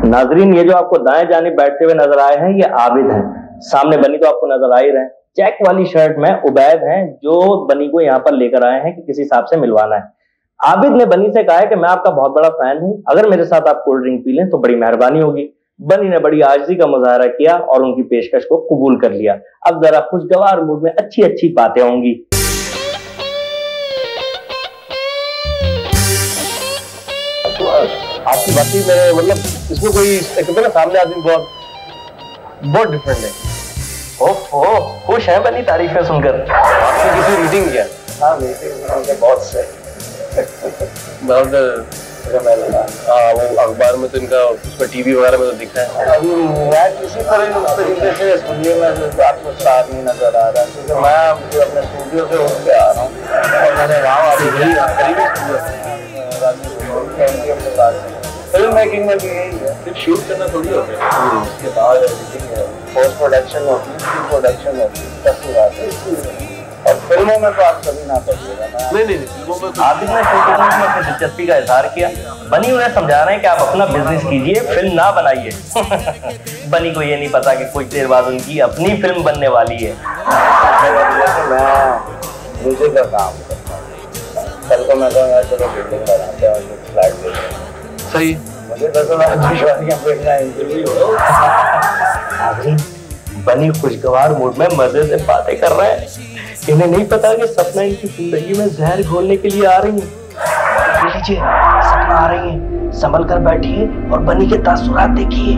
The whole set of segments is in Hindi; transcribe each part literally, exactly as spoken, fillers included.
नाजरीन, ये जो आपको दाएं जानिब बैठते हुए नजर आए हैं ये आबिद हैं। सामने बनी तो आपको नजर आ ही रहे हैं। चेक वाली शर्ट में उबैद हैं जो बनी को यहाँ पर लेकर आए हैं कि किसी साहब से मिलवाना है। आबिद ने बनी से कहा है कि मैं आपका बहुत बड़ा फैन हूं, अगर मेरे साथ आप कोल्ड ड्रिंक पी लें तो बड़ी मेहरबानी होगी। बनी ने बड़ी आजिज़ी का मुजाहरा किया और उनकी पेशकश को कबूल कर लिया। अब जरा खुशगवार मूड में अच्छी अच्छी बातें होंगी। आपकी बाकी में मतलब इसमें कोई कहते ना सामने आदमी बहुत बहुत डिफरेंट है। ओहो, खुश हैं बनी तारीफें सुनकर? आपने किसी मीटिंग किया? हाँ मीटिंग बहुत से बहुत हाँ वो अखबार में तो इनका उसमें टीवी वगैरह में तो दिखा है। अभी मैं किसी तरह उस तरीके से सुनिए मैं आपको साथ नहीं नजर आ रहा क्योंकि मैं अपने स्टूडियो से उठ के आ रहा हूँ और मैंने वहाँ अभी फिल्म मेकिंग में भी यही है, सिर्फ शूट करना थोड़ी होता है, उसके बाद एडिटिंग है, पोस्ट प्रोडक्शन होती है, प्री प्रोडक्शन होती है, तस्वीर आती है। और फिल्मों में तो आप कभी ना करिएगा। नहीं नहीं फिल्मों में आबिद ने शूटिंग में अपनी दिलचस्पी का इजहार किया। बनी उन्हें समझा रहे हैं कि आप अपना बिजनेस कीजिए, फिल्म ना बनाइए। बनी को ये नहीं पता कि कुछ देर बाद उनकी अपनी फिल्म बनने वाली है। मैं म्यूजिक का काम करता हूँ, कल को मैं कहूँगा चलो बिल्डिंग बनाते हैं और फ्लैट देते हैं। सही, मुझे दस हजार इंटरव्यू हो। बनी खुशगवार मूड में मजे से बातें कर रहे हैं। इन्हें नहीं पता कि सपना इनकी जिंदगी में जहर घोलने के लिए आ रही है। लीजिए, सपना आ रही है, संभल कर बैठिए और बनी के तासुरात देखिए।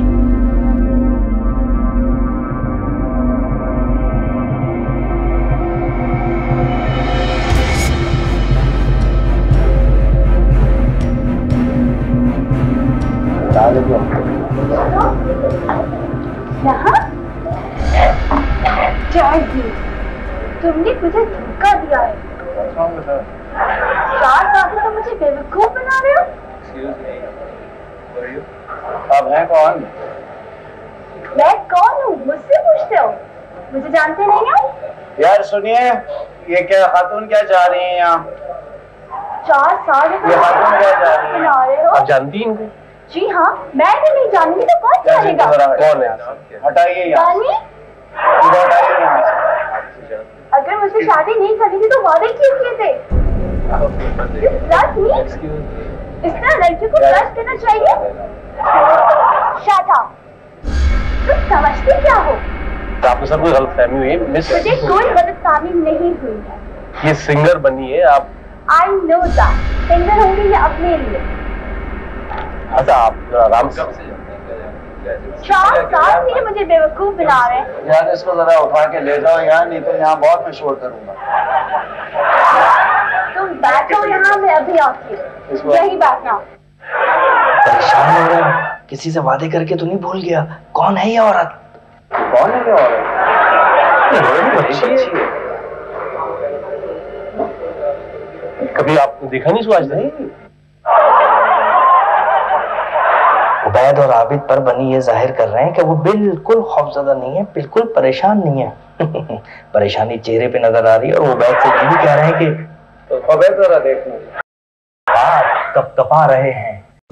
तुमने मुझे धोखा दिया है। चार साल तो मुझे बेवकूफ बना रहे हो। अब है कौन? मैं कौन हूँ मुझसे पूछते हो? मुझे जानते नहीं हो? यार सुनिए, ये क्या खातून क्या चाह रही है यहाँ? चार साल ये खातून क्या चाह रही है? रहे हो? आप जानती हैं इनको? जी हाँ, मैं भी नहीं जानूंगी तो कौन जानेगा? कौन है? हटाइए यहाँ से। हटाइए यहाँ से। अगर मुझसे शादी नहीं करनी थी तो वादे क्यों किए थे? इस तरह लड़कियों को ट्रस्ट देना चाहिए? Shut up! तुम समझते क्या हो? तो आपके साथ कोई गलतफहमी हुई है मिस? मुझे कोई गलतफहमी नहीं हुई है। ये सिंगर बनी है आप? I know that. सिंगर होंगी या अपने लिए? अच्छा आप आराम से। चार साल से मुझे बेवकूफ बना रहे हैं। यार इसको जरा उठा के ले जाओ यहाँ, नहीं तो यहाँ बहुत मैं शोर करूंगा। तुम बैठो यहाँ, मैं अभी आती हूँ। यही बैठना। परेशान हो रहा है, किसी से वादे करके तो नहीं भूल गया? कौन है ये औरत? कौन है ये औरत? अच्छी है। कभी आपने देखा नहीं सुहास? नहीं। उबैद और आबिद पर बनी ये जाहिर कर रहे हैं कि वो बिल्कुल खौफजदा नहीं है, बिल्कुल परेशान नहीं है। परेशानी चेहरे पे नजर आ रही है और उबैद से ये भी कह रहे हैं कि तो खबर जरा देखना। आप कब कपा रहे हैं।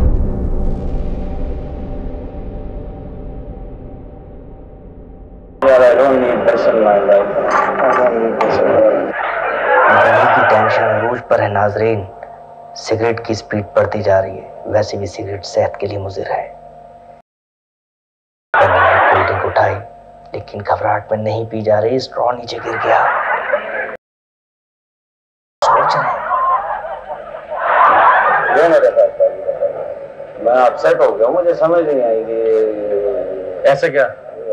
बनी की टेंशन अरूज पर है नाजरीन। सिगरेट की स्पीड बढ़ती जा रही है, वैसे भी सिगरेट सेहत के लिए मुजिर है। बनी ने कोल्ड ड्रिंक उठाई लेकिन घबराहट में नहीं पी जा रही, स्ट्रॉ नीचे गिर गया। सोच रहे मैं अपसेट हो गया, मुझे समझ नहीं आएगी। ऐसा क्या?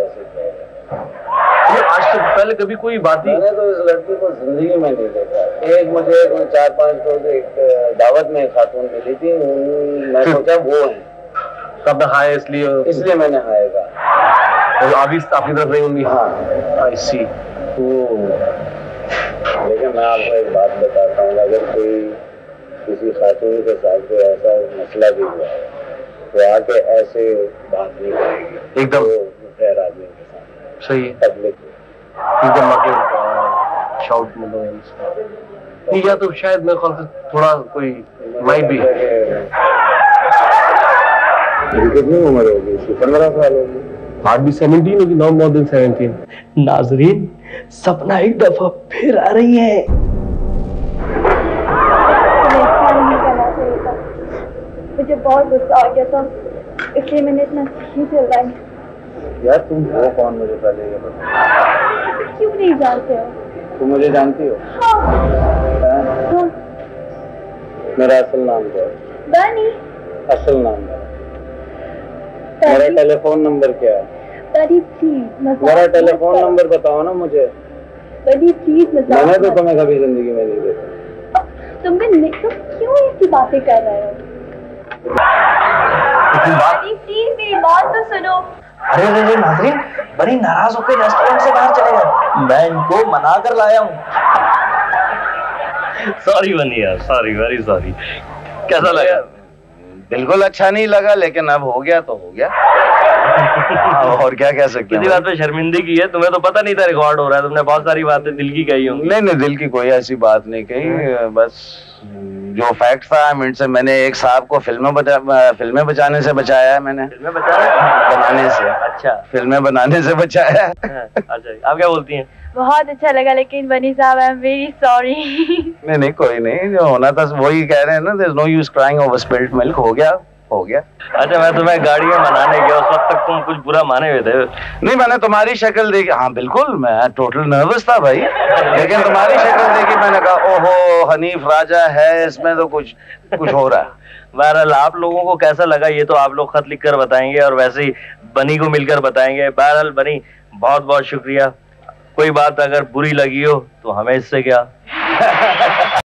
आज से पहले कभी कोई बात ही? मैंने तो इस लड़की को जिंदगी में नहीं देखा। एक मुझे कोई चार पांच रोज एक दावत में खातून मिली थी, मैं सोचा वो है। कब हाय इसलिए इसलिए मैंने हाय कहा। और अभी आपकी तरफ नहीं होंगी? हाँ आई सी। लेकिन मैं आपको एक बात बताता हूँ, अगर कोई किसी खातून के साथ कोई ऐसा मसला भी हुआ है तो आके ऐसे बात नहीं करेगी एकदम खैर आदमी के साथ। सही है। पब्लिक एकदम आके शाउट मतलब या तो शायद मेरे ख्याल से थोड़ा कोई माइट भी कितनी उम्र होगी इसकी? पंद्रह साल होगी। हार्डली सेवनटीन होगी, नॉट मोर देन सेवनटीन। नाजरीन, सपना एक दफा फिर आ रही है। नहीं करना चाहिए था, मुझे बहुत गुस्सा आ गया था, इसलिए मैंने इतना नहीं चलवाई। यार तुम हो कौन, मुझे पहले ये बता। क्यों नहीं जानते हो? तुम मुझे जानती हो? हाँ। हाँ। मेरा असल नाम क्या है? बनी। असल नाम क्या है? मेरा टेलीफोन नंबर क्या है? बनी प्लीज। मेरा टेलीफोन नंबर बताओ ना मुझे। बनी प्लीज। मैंने तो तुम्हें कभी जिंदगी में नहीं देखा। तुमने तुम क्यों ऐसी बातें कर रहे हो? बनी प्लीज मेरी बात तो सुनो। अरे अरे अरे नाजरीन, बड़ी नाराज होकर रेस्टोरेंट से बाहर चले गए। मैं इनको मना कर लाया हूँ। सॉरी बनी यार, सॉरी, वेरी सॉरी। कैसा लगा? बिल्कुल अच्छा नहीं लगा, लेकिन अब हो गया तो हो गया। और क्या कह सकते हैं। किसी बात पे शर्मिंदगी है? तुम्हें तो पता नहीं था रिकॉर्ड हो रहा है, तुमने बहुत सारी बातें दिल की कही होंगी। नहीं नहीं, दिल की कोई ऐसी बात नहीं कही, बस जो फैक्ट था मिनट से मैंने एक साहब को फिल्में बचा फिल्में बचाने से बचाया है। मैंने फिल्में बचाने बनाने से। अच्छा, फिल्में बनाने से बचाया है। अच्छा, आप क्या बोलती हैं? बहुत अच्छा लगा, लेकिन बनी साहब आई एम वेरी सॉरी। नहीं नहीं कोई नहीं, जो होना था वही कह रहे हैं ना, there is no use crying over spilled milk. हो गया हो गया। अच्छा, मैं तुम्हें गाड़ी में मनाने गया, उस वक्त तक तुम कुछ बुरा माने हुए थे। नहीं, मैंने तुम्हारी शक्ल देखी। हाँ बिल्कुल, मैं टोटल नर्वस था भाई, लेकिन तुम्हारी शक्ल देखी मैंने कहा ओहो हनीफ राजा है, इसमें तो कुछ कुछ हो रहा है। बहरहाल आप लोगों को कैसा लगा ये तो आप लोग खत लिख कर बताएंगे और वैसे ही बनी को मिलकर बताएंगे। बहरहाल बनी, बहुत बहुत शुक्रिया। कोई बात अगर बुरी लगी हो तो हमें इससे क्या।